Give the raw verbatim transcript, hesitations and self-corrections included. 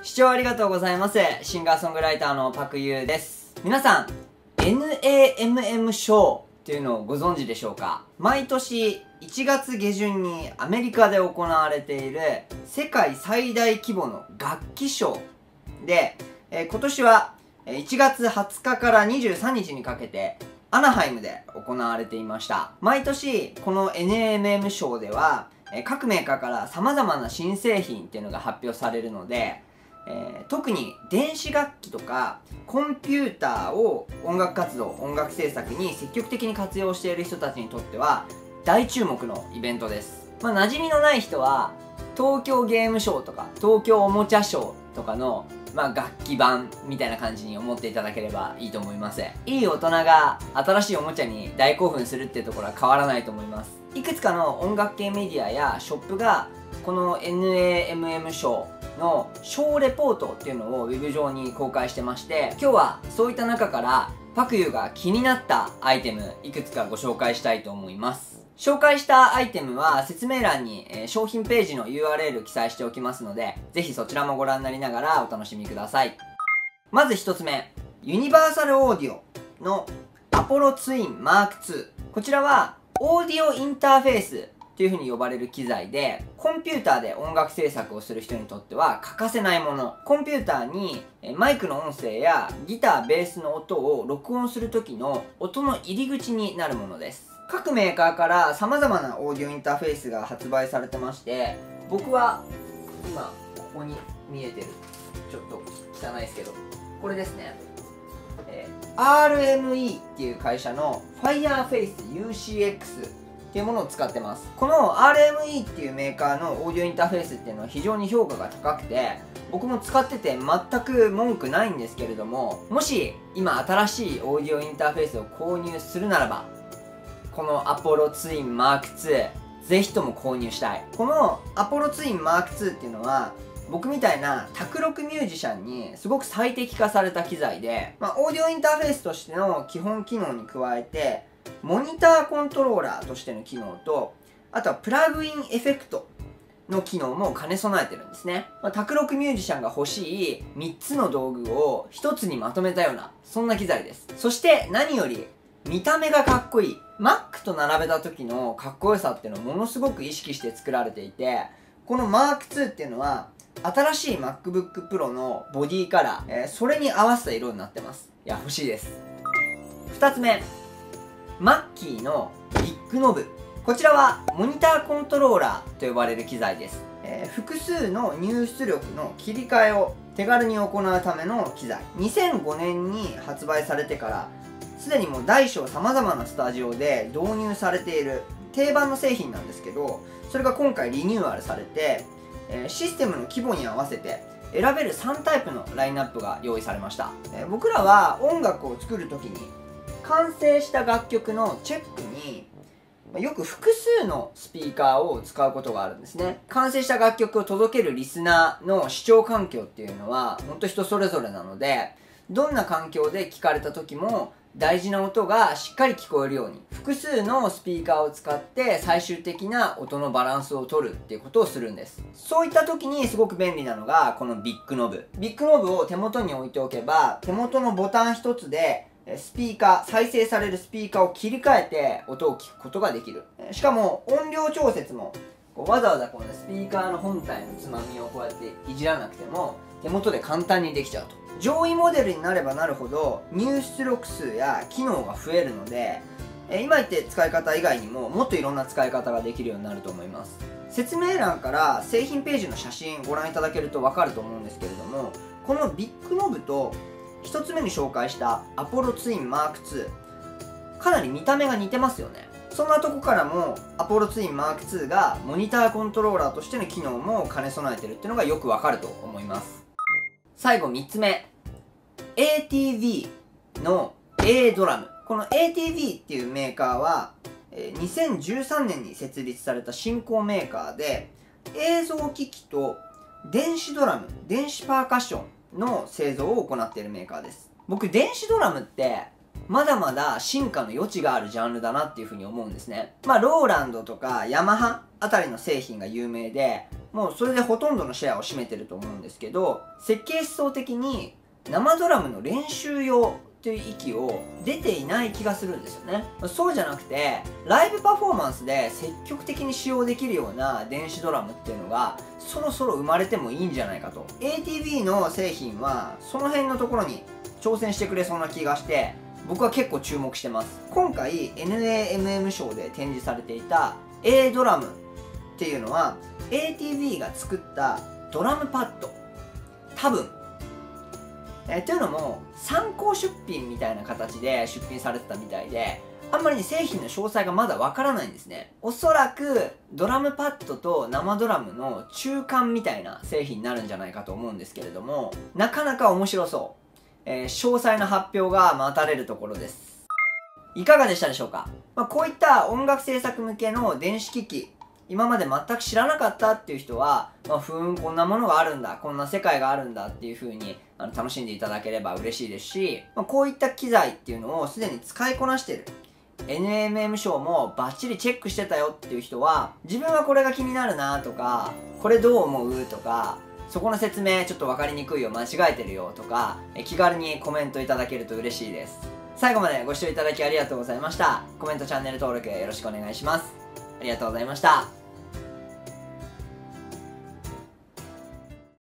視聴ありがとうございます。シンガーソングライターのパクユーです。皆さん、エヌエーエムエム 賞っていうのをご存知でしょうか？毎年いちがつげじゅんにアメリカで行われている世界最大規模の楽器賞で、えー、今年はいちがつはつかからにじゅうさんにちにかけてアナハイムで行われていました。毎年この エヌエーエムエム 賞では各メーカーから様々な新製品っていうのが発表されるので、えー、特に電子楽器とかコンピューターを音楽活動、音楽制作に積極的に活用している人たちにとっては大注目のイベントです。まあ、馴染みのない人は東京ゲームショウとか東京おもちゃショーとかのまあ楽器版みたいな感じに思っていただければいいと思います。いい大人が新しいおもちゃに大興奮するっていうところは変わらないと思います。いくつかの音楽系メディアやショップがこの エヌエーエムエム 賞の賞レポートっていうのをウェブ上に公開してまして、今日はそういった中からパクユーが気になったアイテムいくつかご紹介したいと思います。紹介したアイテムは説明欄に、えー、商品ページの ユーアールエル 記載しておきますので、ぜひそちらもご覧になりながらお楽しみください。まずひとつめ、ユニバーサルオーディオのアポロツインマークツー。こちらはオーディオインターフェースという風に呼ばれる機材で、コンピューターで音楽制作をする人にとっては欠かせないもの。コンピューターにマイクの音声やギター、ベースの音を録音する時の音の入り口になるものです。各メーカーから様々なオーディオインターフェースが発売されてまして、僕は今ここに見えてる、ちょっと汚いですけど、これですね、えー、アールエムイー っていう会社の Fireface ユーシーエックス っていうものを使ってます。この アールエムイー っていうメーカーのオーディオインターフェースっていうのは非常に評価が高くて、僕も使ってて全く文句ないんですけれども、もし今新しいオーディオインターフェースを購入するならば、このアポロツインマークツーぜひとも購入したい。このアポロツインマークツーっていうのは僕みたいな卓録ミュージシャンにすごく最適化された機材で、まあ、オーディオインターフェースとしての基本機能に加えてモニターコントローラーとしての機能と、あとはプラグインエフェクトの機能も兼ね備えてるんですね。まあ、卓録ミュージシャンが欲しいみっつの道具をひとつにまとめたようなそんな機材です。そして何より見た目がかっこいい。 Mac と並べた時のかっこよさっていうのをものすごく意識して作られていて、このマークツーっていうのは新しい MacBook Pro のボディカラー、えー、それに合わせた色になってます。いや、欲しいです。ふたつめ、マッキーのビッグノブ。こちらはモニターコントローラーと呼ばれる機材です。えー、複数の入出力の切り替えを手軽に行うための機材。にせんごねんに発売されてからすでにもう大小様々なスタジオで導入されている定番の製品なんですけど、それが今回リニューアルされて、えー、システムの規模に合わせて選べるさんタイプのラインナップが用意されました。えー、僕らは音楽を作る時に完成した楽曲のチェックによく複数のスピーカーを使うことがあるんですね。完成した楽曲を届けるリスナーの視聴環境っていうのは本当人それぞれなので、どんな環境で聞かれた時も大事な音がしっかり聞こえるように複数のスピーカーを使って最終的な音のバランスを取るっていうことをするんです。そういった時にすごく便利なのがこのビッグノブ。ビッグノブを手元に置いておけば、手元のボタン一つでスピーカー、再生されるスピーカーを切り替えて音を聞くことができる。しかも音量調節もわざわざこのスピーカーの本体のつまみをこうやっていじらなくても手元で簡単にできちゃうと。上位モデルになればなるほど入出力数や機能が増えるので、今言って使い方以外にももっといろんな使い方ができるようになると思います。説明欄から製品ページの写真ご覧いただけると分かると思うんですけれども、このビッグノブとひとつめに紹介したアポロツインマークツー、かなり見た目が似てますよね。そんなとこからもアポロツインマークツーがモニターコントローラーとしての機能も兼ね備えてるっていうのがよくわかると思います。最後みっつめ、 エーティーブイ の A ドラム。この エーティーブイ っていうメーカーはにせんじゅうさんねんに設立された新興メーカーで、映像機器と電子ドラム、電子パーカッションの製造を行っているメーカーです。僕電子ドラムってまだまだ進化の余地があるジャンルだなっていうふうに思うんですね。まあローランドとかヤマハあたりの製品が有名で、もうそれでほとんどのシェアを占めてると思うんですけど、設計思想的に生ドラムの練習用という域を出ていない気がするんですよね。そうじゃなくて、ライブパフォーマンスで積極的に使用できるような電子ドラムっていうのがそろそろ生まれてもいいんじゃないかと。 エーティービー の製品はその辺のところに挑戦してくれそうな気がして、僕は結構注目してます。今回 エヌエーエムエム ショーで展示されていた A ドラムっていうのは エーティービー が作ったドラムパッド、多分えー、というのも参考出品みたいな形で出品されてたみたいで、あんまりね製品の詳細がまだわからないんですね。おそらくドラムパッドと生ドラムの中間みたいな製品になるんじゃないかと思うんですけれども、なかなか面白そう、えー、詳細な発表が待たれるところです。いかがでしたでしょうか。まあ、こういった音楽制作向けの電子機器、今まで全く知らなかったっていう人は、まあ、ふーん、こんなものがあるんだ、こんな世界があるんだっていう風にあの楽しんでいただければ嬉しいですし、まあ、こういった機材っていうのをすでに使いこなしてる エヌエーエムエム ショーもバッチリチェックしてたよっていう人は、自分はこれが気になるなとか、これどう思うとか、そこの説明ちょっと分かりにくいよ、間違えてるよとか、え気軽にコメントいただけると嬉しいです。最後までご視聴いただきありがとうございました。コメント、チャンネル登録よろしくお願いします。ありがとうございました。